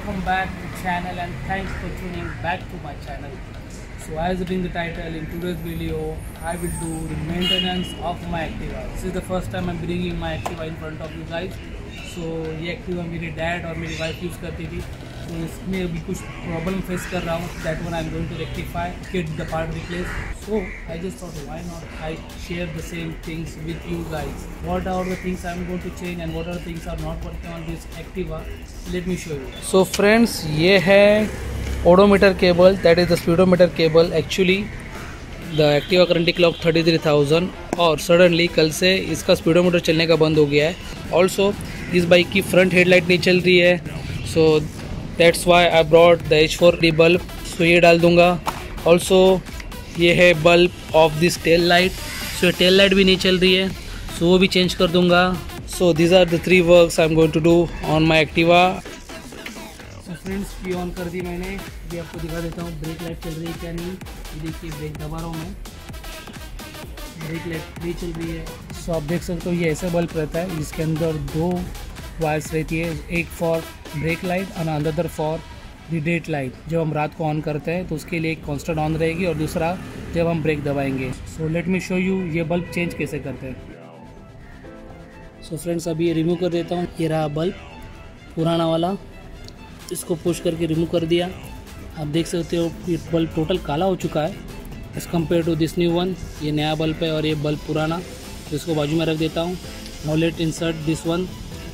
welcome back to channel and thanks for tuning back to my channel. So as being the title, in today's video I will do the maintenance of my Activa. This is the first time I'm bringing my Activa in front of you guys. So ये Activa मेरे dad और मेरी wife use करती थी, तो इसमें अभी कुछ प्रॉब्लम फेस कर रहा हूँ. That one I am going to rectify, get the part replace. So I just thought why not I share the same things with you guys. What are the things I am going to change and what are the things are not working on this Activa. Let me show you. So friends, ये है odometer cable, that is the speedometer cable. Actually the Activa currently clock 33,000 और suddenly कल से इसका speedometer चलने का बंद हो गया है. ऑल्सो इस बाइक की फ्रंट हेडलाइट नहीं चल रही है, so that's why I brought the H4 bulb. So ये डाल दूंगा. ऑल्सो ये है bulb of this tail light. So ये टेल लाइट भी नहीं चल रही है, सो वो भी चेंज कर दूंगा. So these are the 3 works I am going to do on my Activa. So friends, key on कर दी मैंने. ये आपको दिखा देता हूँ ब्रेक लाइट चल रही है क्या नहीं. देखिए ब्रेक दबा रहा हूँ मैं, ब्रेक लाइट नहीं चल रही है. सो आप देख सकते हो ये ऐसा बल्ब रहता है जिसके अंदर 2 वायर्स रहती है, एक फॉर ब्रेक लाइट और another for the date light. जब हम रात को ऑन करते हैं तो उसके लिए एक कांस्टेंट ऑन रहेगी और दूसरा जब हम ब्रेक दबाएंगे. So let me show you ये बल्ब चेंज कैसे करते हैं. सो फ्रेंड्स, अभी ये रिमूव कर देता हूँ. ये रहा बल्ब पुराना वाला, इसको पुश करके रिमूव कर दिया. आप देख सकते हो ये बल्ब टोटल काला हो चुका है as compare to this new one. ये नया बल्ब है और ये बल्ब पुराना, तो इसको बाजू में रख देता हूँ. Now let insert this one.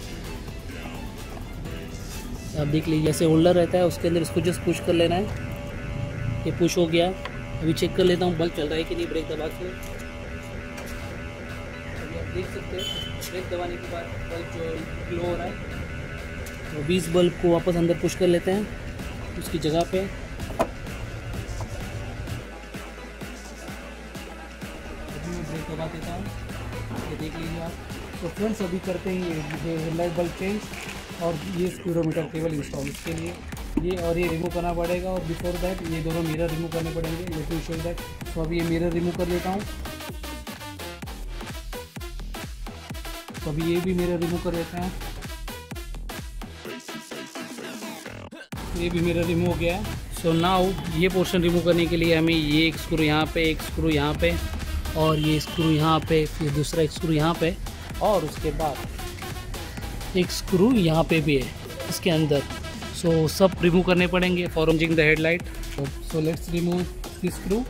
आप देख लीजिए ऐसे होल्डर रहता है, उसके अंदर इसको जस्ट पुश कर लेना है. ये पुश हो गया. अभी चेक कर लेता हूँ बल्ब चल रहा है कि नहीं ब्रेक दबा के. अभी आप देख सकते हैं ब्रेक दबाने के बाद बल्ब जो ग्लो हो रहा है. तो 20 बल्ब को वापस अंदर पुश कर लेते हैं उसकी जगह पे. अभी मैं ब्रेक दबा देता हूँ, ये देख लीजिए आप. तो फ्रेंड्स, अभी करते हैं ये हेडलाइट बल्ब चेंज और ये स्पीडोमीटर केबल इंस्टॉल. इसके लिए ये और ये रिमूव करना पड़ेगा और बिफोर दैट ये दोनों मिरर रिमूव करने पड़ेंगे. Let me show that. तो अभी ये मिरर रिमूव कर लेता हूँ. तो अभी ये भी मिरर रिमूव कर लेते हैं. ये भी मिरर रिमूव हो गया है. सो नाउ ये पोर्शन रिमूव करने के लिए हमें ये एक स्क्रू यहाँ पे, एक स्क्रू यहाँ पे और ये स्क्रू यहाँ पे, फिर दूसरा एक स्क्रू यहाँ पे और उसके बाद एक स्क्रू यहाँ पे भी है इसके अंदर. सो सब रिमूव करने पड़ेंगे for changing the headlight. So let's remove this screw.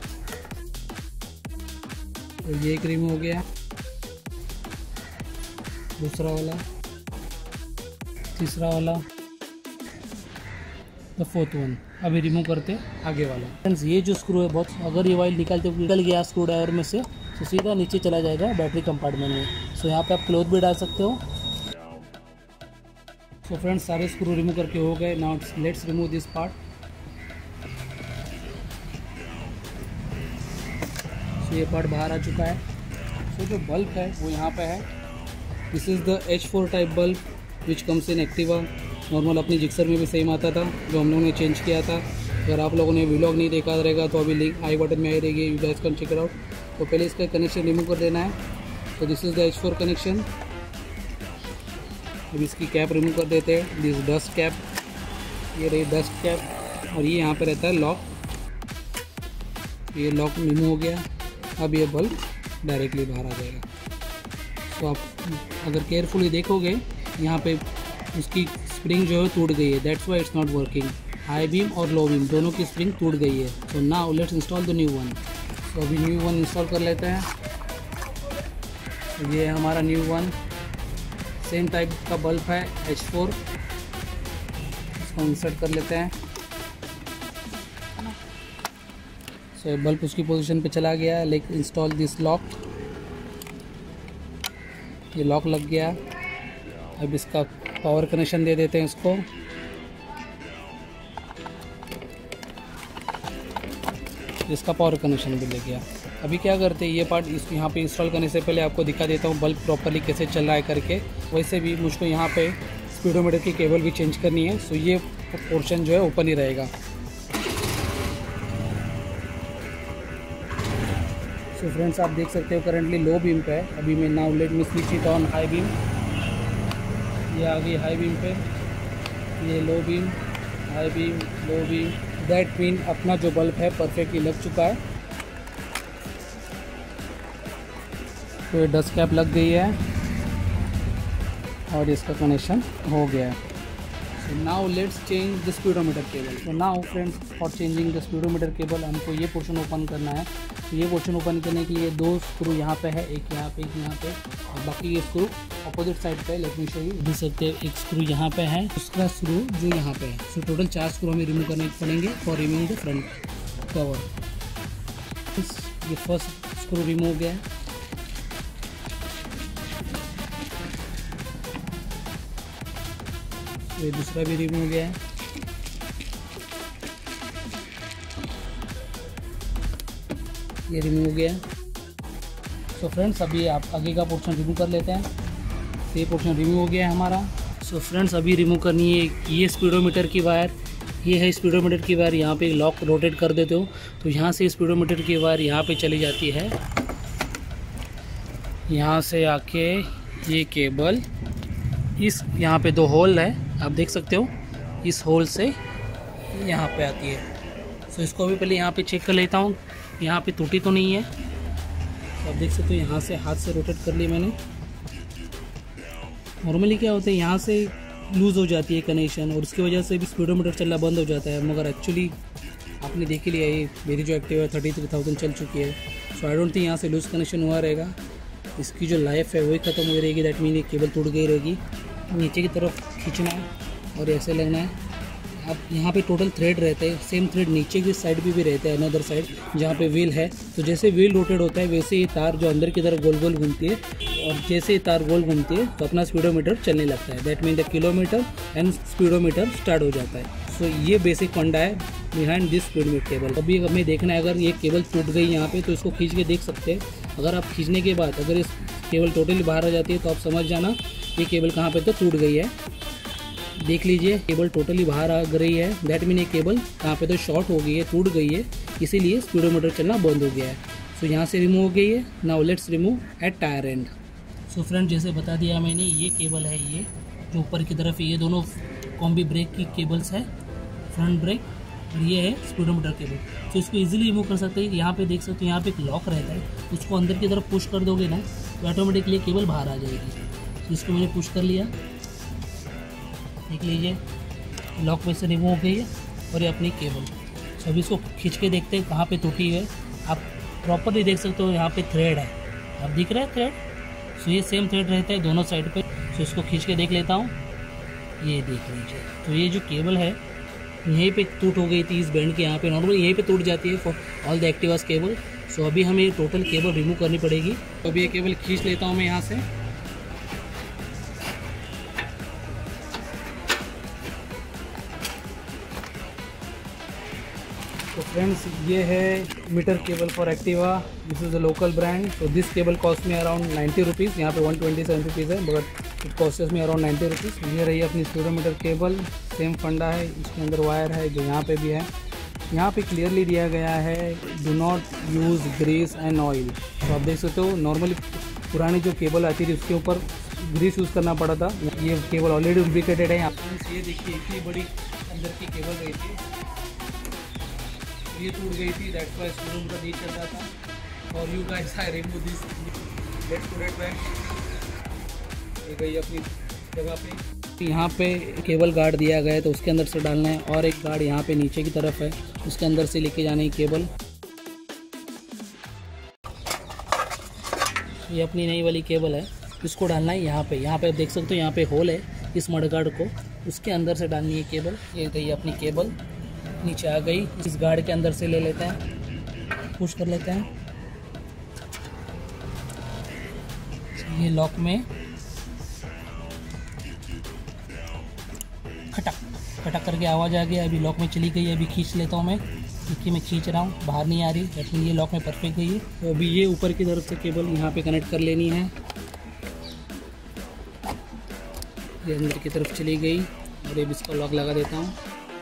तो ये एक रिमूव हो गया, दूसरा वाला, तीसरा वाला, द 4th वन. अभी रिमूव करते आगे वाला. फ्रेंड्स, ये जो स्क्रू है बहुत, अगर ये वायर निकल गया स्क्रू ड्राइवर में से तो सीधा नीचे चला जाएगा बैटरी कंपार्टमेंट में. सो यहाँ पे आप क्लोथ भी डाल सकते हो. सो फ्रेंड्स, सारे स्क्रू रिमूव करके हो गए. Now let's remove this part. So ये पार्ट बाहर आ चुका है. सो जो बल्ब है वो यहाँ पे है. This is the H4 type bulb which comes in Activa. Normal अपनी जिक्सर में भी सेम आता था जो हम लोगों ने चेंज किया था. अगर आप लोगों ने व्लॉग नहीं देखा रहेगा तो अभी लिंक आई बटन में आई रहेगी, you guys can check it out. तो पहले इसका कनेक्शन रिमूव कर देना है. तो this is the H4 connection. अब इसकी कैप रिमूव कर देते हैं. दिस डस्ट कैप, ये रही डस्ट कैप और ये यहाँ पे रहता है लॉक. ये लॉक रिमूव हो गया. अब ये बल्ब डायरेक्टली बाहर आ जाएगा. तो आप अगर केयरफुली देखोगे यहाँ पे उसकी स्प्रिंग जो है टूट गई है. That's why it's not working. High beam और लो बीम दोनों की स्प्रिंग टूट गई है. So now let's install the new one. तो अभी न्यू वन इंस्टॉल कर लेते हैं. ये हमारा न्यू वन सेम टाइप का बल्ब है H4. इसको इंसर्ट कर लेते हैं. सो बल्ब उसकी पोजीशन पे चला गया. Like install this lock. ये लॉक लग गया. अब इसका पावर कनेक्शन दे देते हैं इसको. इसका पावर कनेक्शन भी ले गया. अभी क्या करते हैं, ये पार्ट इस यहाँ पे इंस्टॉल करने से पहले आपको दिखा देता हूँ बल्ब प्रॉपर्ली कैसे चल रहा है करके. वैसे भी मुझको यहाँ पे स्पीडोमीटर की केबल भी चेंज करनी है. सो ये पोर्शन जो है ओपन ही रहेगा. सो फ्रेंड्स, आप देख सकते हो करंटली लो बीम पे है. अभी मैं now let me switch it on high beam. ये आ गई हाई बीम पे, ये low beam high beam, low beam, that mean अपना जो बल्ब है परफेक्टली लग चुका है। तो ये डस्ट कैप लग गई है और इसका कनेक्शन हो गया है। So now let's change the speedometer cable. So now friends, for changing the speedometer cable हमको ये पोर्शन ओपन करना है। तो ये पोर्शन ओपन करने के लिए 2 स्क्रू यहाँ पे है, एक यहाँ पे, एक यहाँ पे, और बाकी ये स्क्रू अपोजिट साइड पे। Let me show you. देख सकते हैं एक स्क्रू यहाँ पे है, दूसरा स्क्रू जो यहाँ पे है। सो टोटल 4 स्क्रू हमें रिमूव करने पड़ेंगे for remove the front cover. ये फर्स्ट स्क्रू रिमूव हो गया है। ये दूसरा भी रिमूव हो गया है। ये रिमूव हो गया है। सो फ्रेंड्स, अभी आप आगे का पोर्शन रिमूव कर लेते हैं। तो ये पोर्शन रिमूव हो गया है हमारा। सो फ्रेंड्स, अभी रिमूव करनी है ये स्पीडोमीटर की वायर। ये है स्पीडोमीटर की वायर। यहाँ पे लॉक रोटेट कर देते हो तो यहाँ से स्पीडोमीटर की वायर यहाँ पे चली जाती है। यहाँ से आके ये केबल इस यहाँ पे 2 होल है, आप देख सकते हो। इस होल से यहाँ पे आती है। सो इसको भी पहले यहाँ पे चेक कर लेता हूँ, यहाँ पे टूटी तो नहीं है। तो आप देख सकते हो, यहाँ से हाथ से रोटेट कर लिया मैंने। नॉर्मली क्या होता है, यहाँ से लूज़ हो जाती है कनेक्शन और उसकी वजह से भी स्पीडोमीटर चलना बंद हो जाता है। मगर एक्चुअली आपने देख ही लिया, ये मेरी जो एक्टिवा 33,000 चल चुकी है। सो आई डोंट थिंक यहाँ से लूज़ कनेक्शन हुआ रहेगा। इसकी जो लाइफ है वही ख़त्म हो रहेगी। दैट मीन ये केबल टूट गई रहेगी। नीचे की तरफ खींचना है और ऐसे लगना है। अब यहाँ पे टोटल थ्रेड रहते हैं, सेम थ्रेड नीचे की साइड भी रहता है, अनदर साइड जहाँ पे व्हील है। तो जैसे व्हील रोटेट होता है वैसे ही तार जो अंदर की तरफ गोल गोल घूमती है, और जैसे ही तार गोल घूमती है तो अपना स्पीडोमीटर चलने लगता है। That mean the kilometre and speedometer start हो जाता है। सो ये बेसिक फंडा है बिहाइंड दिस स्पीडोमीटर केबल। अभी हमें देखना है, अगर ये केबल टूट गई यहाँ पे तो इसको खींच के देख सकते हैं। अगर आप खींचने के बाद अगर इस केबल टोटली बाहर आ जाती है तो आप समझ जाना ये केबल कहाँ पे तो टूट गई है। देख लीजिए, केबल टोटली बाहर आ गई है। दैट मीन ये केबल कहाँ पे तो शॉर्ट हो गई है, टूट गई है, इसीलिए स्पीडोमीटर चलना बंद हो गया है। सो यहाँ से रिमूव हो गई है। Now let's remove at tyre end. So friend, जैसे बता दिया मैंने, ये केबल है, ये जो ऊपर की तरफ है, ये दोनों कॉम्बी ब्रेक की केबल्स है, फ्रंट ब्रेक, और ये है स्पीडोमीटर केबल। तो इसको इजीली रिमूव कर सकते हैं। यहाँ पे देख सकते हो, यहाँ पे एक लॉक रहता है, उसको अंदर की तरफ पुश कर दोगे ना तो ऑटोमेटिकली केबल बाहर आ जाएगी। तो इसको मैंने पुश कर लिया, देख लीजिए लॉक में से रिमूव हो गई है और ये अपनी केबल। तो अभी इसको खींच के देखते हैं कहाँ पे टूटी है। आप प्रॉपरली देख सकते हो, यहाँ पे थ्रेड है, आप दिख रहा है थ्रेड। सो ये सेम थ्रेड रहता है दोनों साइड पे। सो इसको खींच के देख लेता हूँ, ये देख लीजिए। तो ये जो केबल है यहीं पे टूट हो गई थी, इस बैंड के यहाँ पे। नॉर्मली यहीं पे टूट जाती है for all the activas cable. So अभी हमें टोटल केबल रिमूव करनी पड़ेगी। तो अभी ये केबल खींच लेता हूँ मैं यहाँ से। तो फ्रेंड्स, ये है meter cable for Activa. This is the local brand. तो दिस केबल कॉस्ट में अराउंड 90 रुपीज़। यहाँ पे 127 रुपीज़ है, बट इट कॉस्ट में अराउंड 90 रुपीज़। ये रही अपनी स्पीडोमीटर केबल। सेम फंडा है, इसके अंदर वायर है जो यहाँ पे भी है। यहाँ पे क्लियरली दिया गया है, do not use grease and oil. तो आप देख सकते हो, नॉर्मली पुरानी जो केबल आती थी उसके ऊपर ग्रीस यूज़ करना पड़ा था। ये केबल ऑलरेडी लुब्रिकेटेड है। ये देखिए, इतनी बड़ी अंदर की केबल रही थी, ये टूट गई थी। दैट्स व्हाई स्पीडोमीटर नहीं चल रहा था। और you guys, I remove this, let's put it back. ये गई अपनी जगह पे। यहाँ पे केबल गार्ड दिया गया है तो उसके अंदर से डालना है, और एक गार्ड यहाँ पे नीचे की तरफ है, उसके अंदर से लेके जाना है केबल। ये अपनी नई वाली केबल है, इसको डालना है यहाँ पे। यहाँ पे देख सकते हो, यहाँ पे होल है इस मडगार्ड को, उसके अंदर से डालनी है केबल। ये गई अपनी केबल, नीचे आ गई। इस गार्ड के अंदर से ले लेते हैं, पुश कर लेते हैं। ये लॉक में खटक खटक करके आवाज़ आ गया। अभी लॉक में चली गई है। अभी खींच लेता हूँ मैं, क्योंकि मैं खींच रहा हूँ, बाहर नहीं आ रही, लेकिन ये लॉक में परफेक्ट गई है। तो अभी ये ऊपर की तरफ से केबल यहाँ पे कनेक्ट कर लेनी है। ये अंदर की तरफ चली गई और अब इसका लॉक लगा देता हूँ।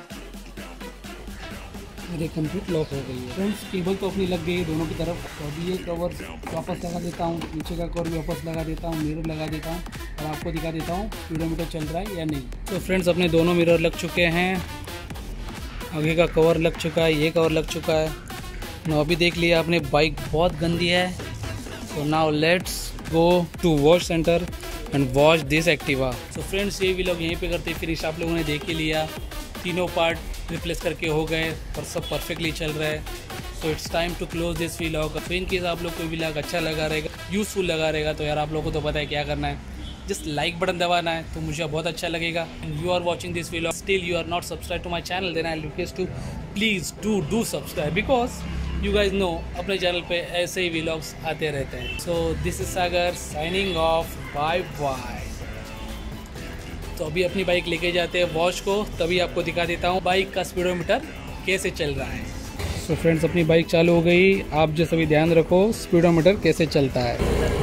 मेरे कंप्लीट लॉक हो गई है। फ्रेंड्स, केबल तो अपनी लग गई है दोनों की तरफ। तो अभी ये कवर वापस लगा देता हूँ, नीचे का कवर भी वापस लगा देता हूँ, मिरर लगा देता हूँ और आपको दिखा देता हूँ स्पीडोमीटर चल रहा है या नहीं। तो फ्रेंड्स, अपने दोनों मिरर लग चुके हैं। आगे का कवर लग चुका है, ये कवर लग चुका है। ना अभी देख लिया आपने बाइक बहुत गंदी है। So now let's go to wash centre and wash this Activa. So friends ये व्लॉग यहीं पे करते फिनिश। आप लोगों ने देख ही लिया, तीनों पार्ट रिप्लेस करके हो गए और सब परफेक्टली चल रहा है। So it's time to close this vlog. तो इन केस आप लोग को व्लॉग अच्छा लगा रहेगा, यूज़फुल लगा रहेगा, तो यार आप लोगों को तो पता है क्या करना है, जस्ट लाइक बटन दबाना है, तो मुझे बहुत अच्छा लगेगा। And you are watching this vlog still you are not subscribe to my channel, then I request to please do subscribe, because you guys know अपने चैनल पे ऐसे ही व्लॉग्स आते रहते हैं। So this is Sagar signing off, bye bye. तो अभी अपनी बाइक लेके जाते हैं वॉश को, तभी आपको दिखा देता हूँ बाइक का स्पीडोमीटर कैसे चल रहा है। सो फ्रेंड्स अपनी बाइक चालू हो गई। आप जो सभी ध्यान रखो स्पीडोमीटर कैसे चलता है।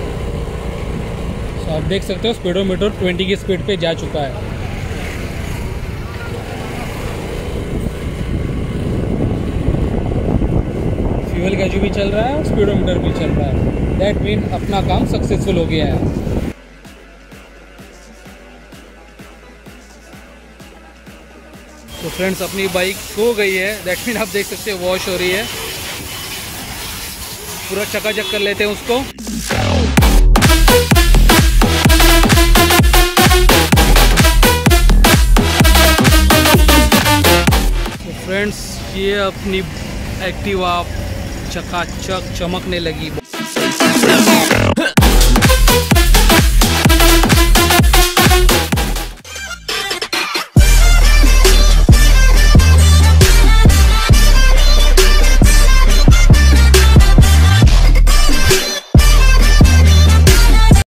सो आप देख सकते हो स्पीडोमीटर 20 की स्पीड पे जा चुका है। फ्यूल का जो भी चल रहा है और स्पीडोमीटर भी चल रहा है। दैट मीन अपना काम सक्सेसफुल हो गया है। तो फ्रेंड्स अपनी बाइक हो गई है, दैट मीन आप देख सकते हो वॉश हो रही है। पूरा चकाचक कर लेते हैं उसको। तो फ्रेंड्स ये अपनी एक्टिवा चकाचक चमकने लगी।